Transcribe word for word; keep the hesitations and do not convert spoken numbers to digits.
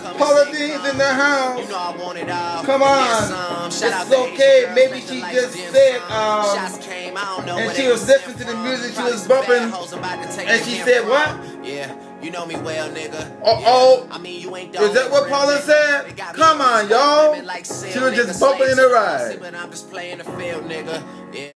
Paula Deen's in the house. You know I want it all. Come on. It's okay. Maybe she just said, um, and she was listening to the music, she was bumping, and she said, what? Yeah, you know me well, nigga. Uh oh. I mean, you ain't Is that what Paula said? Come on, y'all. She was just bumping in the ride. But I'm just playing the field, nigga. Yeah.